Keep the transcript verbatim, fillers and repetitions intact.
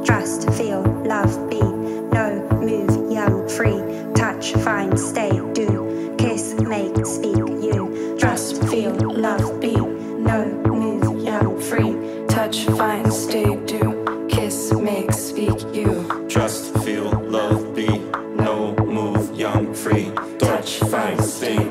Trust, feel, love, be. No, move, young, free. Touch, find, stay, do. Kiss, make, speak, you. Trust, feel, love, be. No, move, young, free. Touch, find, stay, do. Kiss, make, speak, you. Trust, feel, love, be. No, move, young, free. Touch, find, stay.